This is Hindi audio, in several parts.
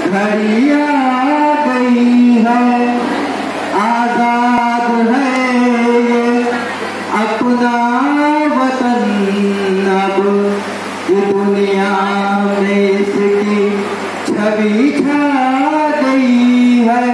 घड़ी आ गई है, आजाद है ये अपना वतन, अब दुनिया में इसकी छवि छा गई है।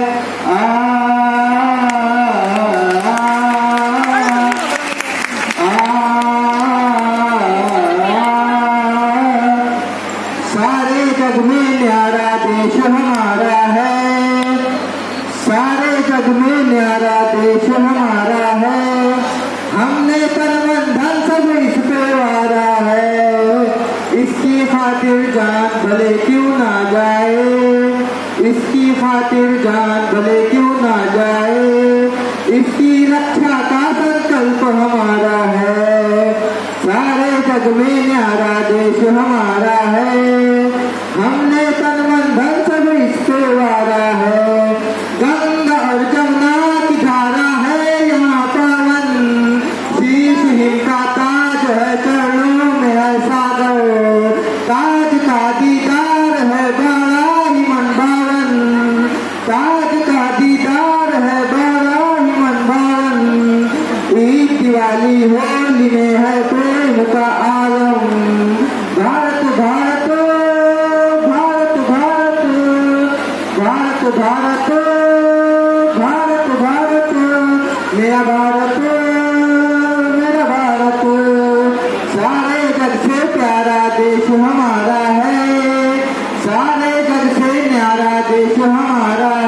सारे जग में न्यारा देश हमारा है, सारे जग में न्यारा देश हमारा है। हमने तन मन धन सब इस पे वारा है, इसकी खातिर जान भले क्यों ना जाए, इसकी खातिर जान भले क्यों ना जाए। इसकी रक्षा का संकल्प हमारा है, सारे जग में न्यारा देश हमारा है। हमने तन मन धन सब इस पे वारा है, गंगा और जमुना की धारा है यहाँ पावन। शीश हिम का ताज है, चरणों में है सागर, ताज का दीदार है बड़ा ही मन भावन, ताज का दीदार है बड़ा ही मन भावन। ईद दिवाली होली में है प्रेम का आलम, भारत भारत भारत भारत भारत भारत भारत भारत, मेरा भारत मेरा भारत। सारे जग से प्यारा देश हमारा है, सारे जग से न्यारा देश हमारा है।